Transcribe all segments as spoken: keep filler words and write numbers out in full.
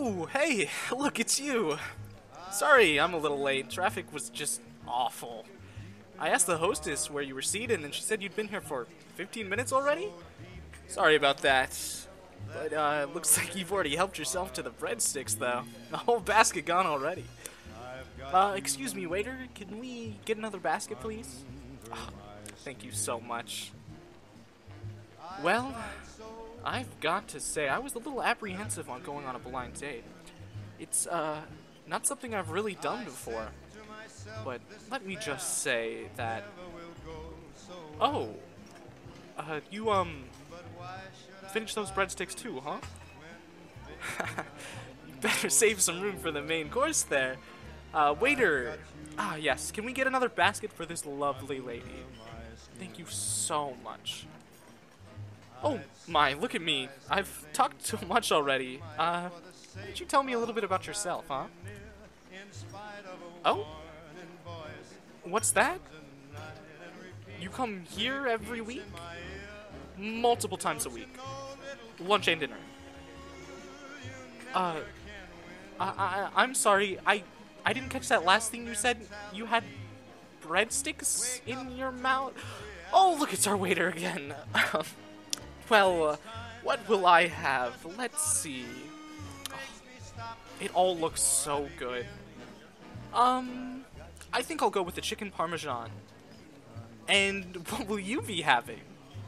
Oh, hey, look, it's you. Sorry, I'm a little late. Traffic was just awful. I asked the hostess where you were seated, and she said you'd been here for fifteen minutes already? Sorry about that. But, uh, looks like you've already helped yourself to the breadsticks, though. The whole basket gone already. Uh, excuse me, waiter, can we get another basket, please? Oh, thank you so much. Well, I've got to say, I was a little apprehensive on going on a blind date. It's, uh, not something I've really done before. But let me just say that... Oh! Uh, you, um... finished those breadsticks too, huh? You better save some room for the main course there. Uh, waiter! Ah, yes, can we get another basket for this lovely lady? Thank you so much. Oh my, look at me. I've talked too much already. Uh, why don't you tell me a little bit about yourself, huh? Oh? What's that? You come here every week? Multiple times a week. Lunch and dinner. Uh, I, I, I'm sorry, I, I didn't catch that last thing you said. You had breadsticks in your mouth? Oh, look, it's our waiter again. Well, uh, what will I have? Let's see. Oh, it all looks so good. Um, I think I'll go with the chicken parmesan. And what will you be having?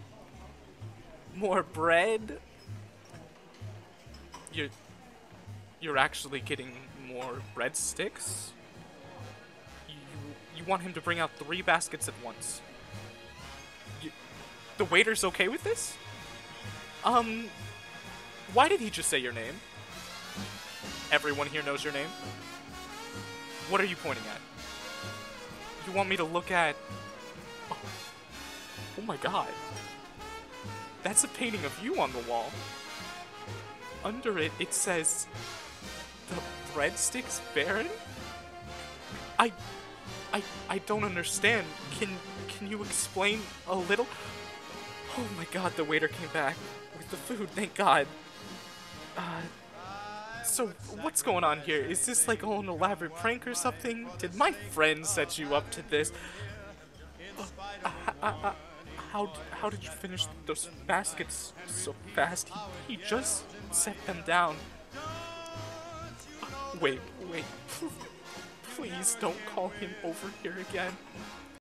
More bread? You're, you're actually getting more breadsticks? You, you want him to bring out three baskets at once? You, the waiter's okay with this? Um, why did he just say your name? Everyone here knows your name? What are you pointing at? You want me to look at... Oh, oh my god. That's a painting of you on the wall. Under it, it says... The Breadsticks Baron? I... I... I don't understand. Can... Can you explain a little? Oh my god, the waiter came back with the food, thank god. Uh... So, what's going on here? Is this like all an elaborate prank or something? Did my friend set you up to this? Uh, uh, uh, uh, how, how did you finish those baskets so fast? He, he just set them down. Uh, wait, wait. Please don't call him over here again.